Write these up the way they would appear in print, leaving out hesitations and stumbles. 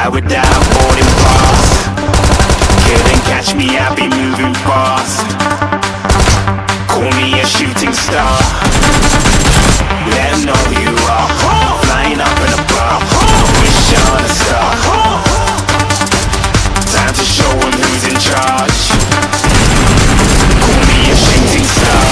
fly without boarding pass. Couldn't catch me, I be moving fast. Call me a shooting star. Let 'em know who you are. Flying up in a bar, wish on a star. Time to show 'em who's in charge. Call me a shooting star.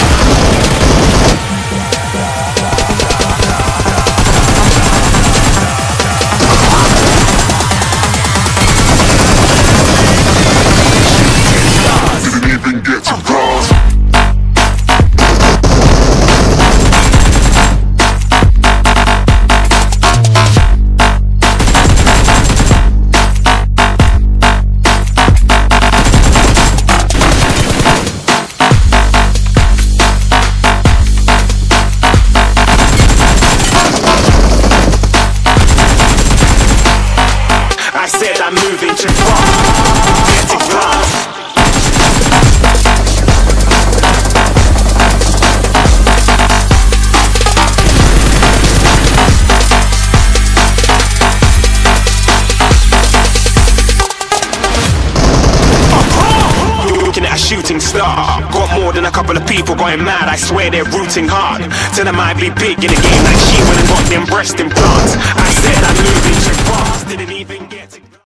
I said I'm moving too far. Get it fast. Looking at a shooting star. Got more than a couple of people going mad. I swear they're rooting hard. Tell them I'd be big in the game like she went and got them breast implants. I said I'm moving too fast. Didn't even